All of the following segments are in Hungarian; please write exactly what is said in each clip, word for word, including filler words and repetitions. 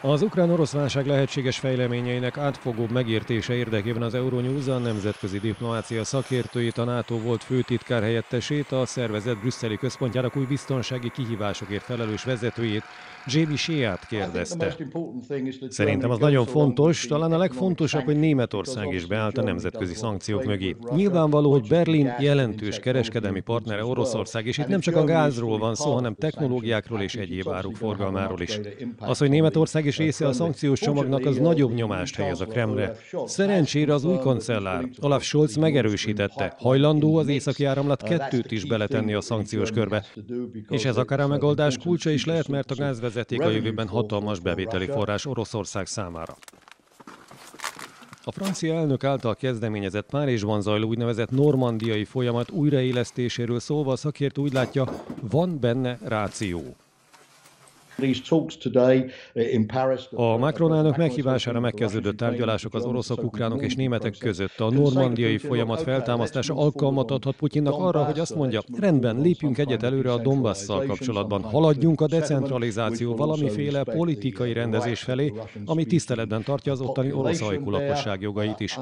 Az ukrán-orosz válság lehetséges fejleményeinek átfogóbb megértése érdekében az Euronews a nemzetközi diplomácia szakértőjét, a NATO volt főtitkár helyettesét, a szervezet brüsszeli központjának új biztonsági kihívásokért felelős vezetőjét, Jamie Sheehat kérdezte. Szerintem az nagyon fontos, talán a legfontosabb, hogy Németország is beállt a nemzetközi szankciók mögé. Nyilvánvaló, hogy Berlin jelentős kereskedelmi partnere Oroszország, és itt nem csak a gázról van szó, hanem technológiákról és egyéb áruk forgalmáról is. Az, hogy Németország is része a szankciós csomagnak, az nagyobb nyomást helyez a Kremlre. Szerencsére az új kancellár, Olaf Scholz megerősítette, hajlandó az északi áramlat kettőt is beletenni a szankciós körbe. És ez akár a megoldás kulcsa is lehet, mert a gázvezeték a jövőben hatalmas bevételi forrás Oroszország számára. A francia elnök által kezdeményezett Párizsban zajló úgynevezett normandiai folyamat újraélesztéséről szólva a szakértő úgy látja, van benne ráció. A Macron elnök meghívására megkezdődött tárgyalások az oroszok, ukránok és németek között. A normandiai folyamat feltámasztása alkalmat adhat Putyinnak arra, hogy azt mondja, rendben, lépjünk egyet előre a Donbasszal kapcsolatban, haladjunk a decentralizáció valamiféle politikai rendezés felé, ami tiszteletben tartja az ottani orosz ajkú lakosság jogait is.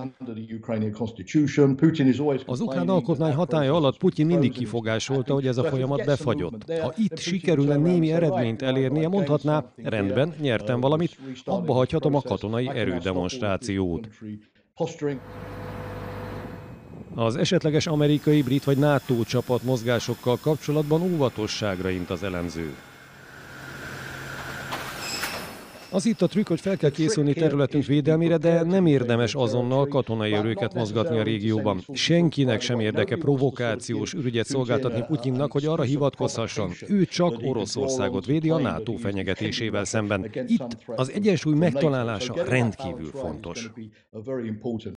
Az ukrán alkotmány hatálya alatt Putyin mindig kifogásolta, hogy ez a folyamat befagyott. Ha itt sikerülne némi eredményt elérnie, mondhatná, rendben, nyertem valamit, abba hagyhatom a katonai erődemonstrációt. Az esetleges amerikai, brit vagy NATO csapat mozgásokkal kapcsolatban óvatosságra int az elemző. Az itt a trükk, hogy fel kell készülni területünk védelmére, de nem érdemes azonnal katonai erőket mozgatni a régióban. Senkinek sem érdeke provokációs ürügyet szolgáltatni Putyinnak, hogy arra hivatkozhasson. Ő csak Oroszországot védi a NATO fenyegetésével szemben. Itt az egyensúly megtalálása rendkívül fontos.